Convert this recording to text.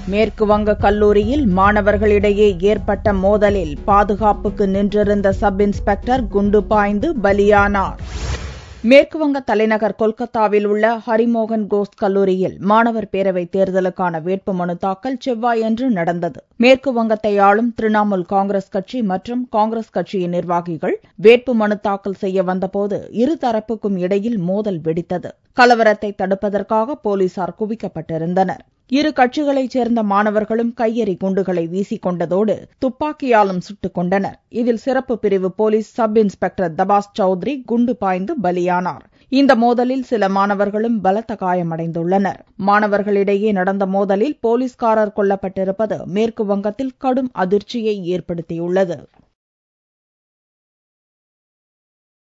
மேற்கு வங்க கல்லூரியில் மாணவர்களிடையே ஏற்பட்ட மோதலில் பாதுகாப்புக்கு நின்றிருந்த சப் இன்ஸ்பெக்டர் குண்டு பாய்ந்து பலியானார். மேற்குவங்க தலைநகர் கொல்கத்தாவில் உள்ள ஹரிமோகன் கோஸ் கல்லூரியில் மாணவர் பேரவைத் தேர்தலுக்கான வேட்புமனு தாக்கல் செவ்வாயன்று நடந்தது. மேற்குவங்கத்தை ஆளும் திரிணாமுல் காங்கிரஸ் கட்சி மற்றும் காங்கிரஸ் கட்சியின் நிர்வாகிகள் வேட்புமனு தாக்கல் செய்ய வந்தபோது இருதரப்புக்கும் இடையில் மோதல் வெடித்தது. கலவரத்தை தடுப்பதற்காக போலீசார் குவிக்கப்பட்டிருந்தனர். இரு கட்சிகளைச் சேர்ந்த மாணவர்களும் கையெறி குண்டுகளை வீசிக் கொண்டதோடு துப்பாக்கியாலும் சுட்டுக் கொண்டனர். இதில் சிறப்பு பிரிவு police sub inspector Tapas Chowdhury குண்டு பாய்ந்து பலியானார். இந்த மோதலில் சில மாணவர்களும் பலத்த காயமடைந்துள்ளனர். மாணவர்களிடையே நடந்த மோதலில் போலீஸ்காரர் கொல்லப்பட்டிருப்பது மேற்கு வங்கத்தில் கடும் அதிர்ச்சியை ஏற்படுத்தியுள்ளது.